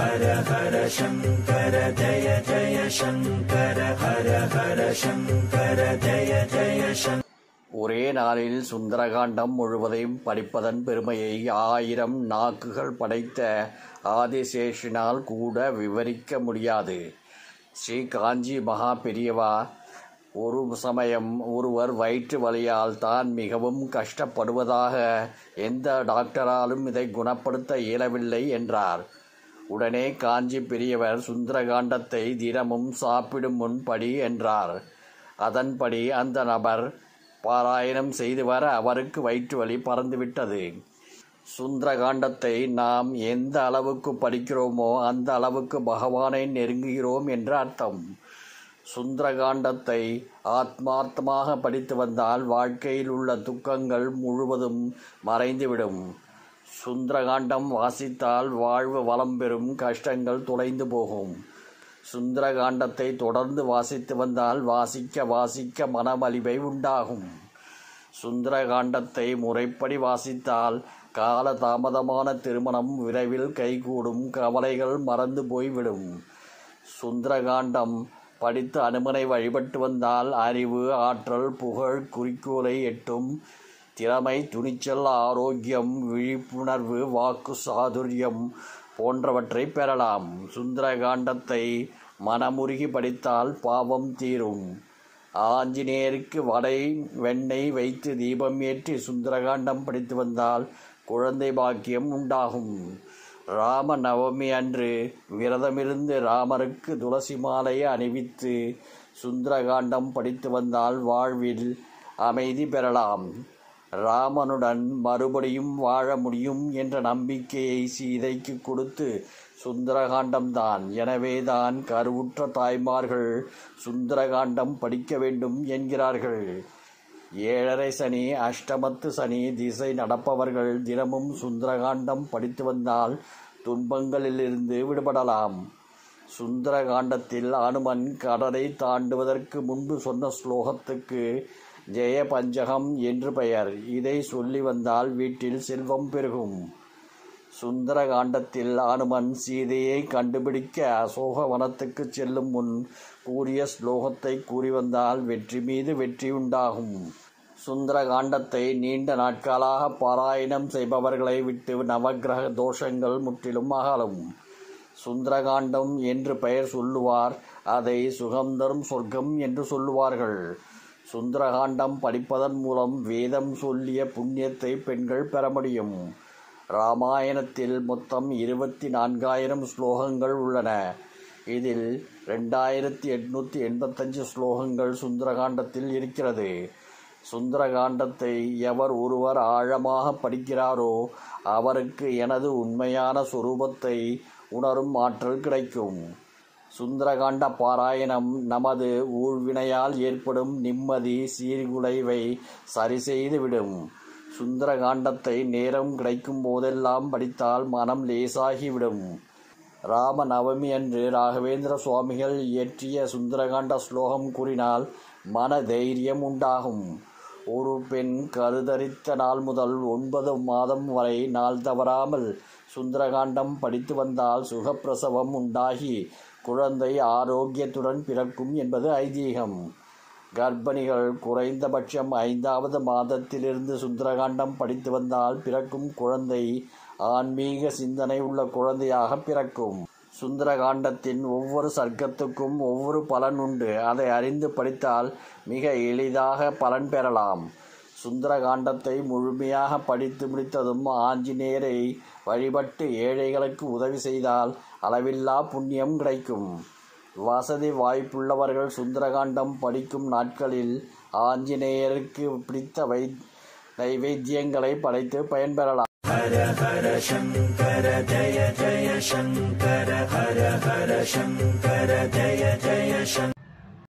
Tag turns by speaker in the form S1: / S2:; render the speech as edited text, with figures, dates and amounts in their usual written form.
S1: ஹர ஹர சங்கர ஜய ஜய சங்கர ஹர ஹர சங்கர ஜய ஜய சங்கர. ஒரே நாளில் சுந்தரகாண்டம் முழுவதையும் படிப்பதன் பெருமையை 1000 நாக்குகள் படைத்த ஆதிசேஷனால் கூட விவரிக்க முடியாது. ஸ்ரீ காஞ்சி மகா பெரியவா ஒரு சமயம் ஒருவர் வயிற்று வலியால் தான் மிகவும் கஷ்டப்படுவதாக, எந்த டாக்டராலும் இதை குணப்படுத்த இயலவில்லை என்றார். உடனே காஞ்சி பெரியவர் சுந்தரகாண்டத்தை தினமும் சாப்பிடும் முன் படி என்றார். அதன்படி அந்த நபர் பாராயணம் செய்து வர அவருக்கு வயிற்று வலி பறந்துவிட்டது. சுந்தரகாண்டத்தை நாம் எந்த அளவுக்கு படிக்கிறோமோ அந்த அளவுக்கு பகவானை நெருங்குகிறோம் என்று அர்த்தம். சுந்தரகாண்டத்தை ஆத்மார்த்தமாக படித்து வந்தால் வாழ்க்கையில் உள்ள துக்கங்கள் முழுவதும் மறைந்துவிடும். சுந்தரகாண்டம் வாசித்தால் வாழ்வு வளம் பெறும், கஷ்டங்கள் தொலைந்து போகும். சுந்தரகாண்டத்தை தொடர்ந்து வாசித்து வந்தால் வாசிக்க வாசிக்க மனமலிவை உண்டாகும். சுந்தரகாண்டத்தை முறைப்படி வாசித்தால் கால தாமதமான திருமணம் விரைவில் கைகூடும், கவலைகள் மறந்து போய்விடும். சுந்தரகாண்டம் படித்து அனுமனை வழிபட்டு வந்தால் அறிவு, ஆற்றல், புகழ், குறிக்கோளை எட்டும் திறமை, துணிச்சல், ஆரோக்கியம், விழிப்புணர்வு, வாக்கு சாதுரியம் போன்றவற்றை பெறலாம். சுந்தரகாண்டத்தை மனமுருகி படித்தால் பாவம் தீரும். ஆஞ்சநேயருக்கு வடை வெண்ணெய் வைத்து தீபம் ஏற்றி சுந்தரகாண்டம் படித்து வந்தால் குழந்தை பாக்கியம் உண்டாகும். ராம நவமி அன்று விரதமிருந்து ராமருக்கு துளசி மாலையை அணிவித்து சுந்தரகாண்டம் படித்து வந்தால் வாழ்வில் அமைதி பெறலாம். ராமனுடன் மறுபடியும் வாழ முடியும் என்ற நம்பிக்கையை சீதைக்கு கொடுத்து சுந்தரகாண்டம்தான். எனவேதான் கருவுற்ற தாய்மார்கள் சுந்தரகாண்டம் படிக்க வேண்டும் என்கிறார்கள். 7.5 சனி, அஷ்டமத்து சனி திசை நடப்பவர்கள் தினமும் சுந்தரகாண்டம் படித்து வந்தால் துன்பங்களிலிருந்து விடுபடலாம். சுந்தரகாண்டத்தில் அனுமன் கடலை தாண்டுவதற்கு முன்பு சொன்ன ஸ்லோகத்துக்கு ஜெய பஞ்சகம் என்று பெயர். இதை சொல்லி வந்தால் வீட்டில் செல்வம் பெருகும். சுந்தரகாண்டத்தில் அனுமன் சீதையை கண்டுபிடிக்க அசோகவனத்துக்கு செல்லும் முன் கூறிய ஸ்லோகத்தை கூறி வந்தால் வெற்றி மீது வெற்றி உண்டாகும். சுந்தரகாண்டத்தை நீண்ட நாட்களாக பாராயணம் செய்பவர்களை விட்டு நவக்கிரக தோஷங்கள் முற்றிலும் அகலும். சுந்தரகாண்டம் என்று பெயர் சொல்லுவார், அதை சுகந்தரும் சொர்க்கம் என்று சொல்லுவார்கள். சுந்தரகாண்டம் படிப்பதன் மூலம் வேதம் சொல்லிய புண்ணியத்தை பெண்கள் பெற முடியும். ராமாயணத்தில் மொத்தம் 24,000 ஸ்லோகங்கள் உள்ளன. இதில் 2885 ஸ்லோகங்கள் சுந்தரகாண்டத்தில் இருக்கிறது. சுந்தரகாண்டத்தை எவர் ஒருவர் ஆழமாக படிக்கிறாரோ அவருக்கு எனது உண்மையான சொரூபத்தை உணரும் ஆற்றல் கிடைக்கும். சுந்தரகாண்ட பாராயணம் நமது ஊழ்வினையால் ஏற்படும் நிம்மதி சீர்குலைவை சரிசெய்துவிடும். சுந்தரகாண்டத்தை நேரம் கிடைக்கும் போதெல்லாம் படித்தால் மனம் லேசாகிவிடும். ராம நவமி அன்று ராகவேந்திர சுவாமிகள் இயற்றிய சுந்தரகாண்ட ஸ்லோகம் கூறினால் மன தைரியம் உண்டாகும். ஒரு பெண் கருதரித்த நாள் முதல் 9 மாதம் வரை நாள் தவறாமல் சுந்தரகாண்டம் படித்து வந்தால் சுகப்பிரசவம் உண்டாகி குழந்தை ஆரோக்கியத்துடன் பிறக்கும் என்பது ஐதீகம். கர்ப்பிணிகள் குறைந்தபட்சம் 5வது மாதத்திலிருந்து சுந்தரகாண்டம் படித்து வந்தால் பிறக்கும் குழந்தை ஆன்மீக சிந்தனை உள்ள குழந்தையாக பிறக்கும். சுந்தரகாண்டத்தின் ஒவ்வொரு சர்க்கத்துக்கும் ஒவ்வொரு பலன் உண்டு. அதை அறிந்து படித்தால் மிக எளிதாக பலன் பெறலாம். சுந்தரகாண்டத்தை முழுமையாக படித்து முடித்ததும் ஆஞ்சநேயரை வழிபட்டு ஏழைகளுக்கு உதவி செய்தால் அளவில்லா புண்ணியம் கிடைக்கும். வசதி வாய்ப்புள்ளவர்கள் சுந்தரகாண்டம் படிக்கும் நாட்களில் ஆஞ்சநேயருக்கு பிடித்த நைவேத்தியங்களை படைத்து பயன்பெறலாம். ஹர ஹர சங்கர ஜய ஜய சங்கர ஹர ஹர சங்கர ஜய ஜய சங்கர.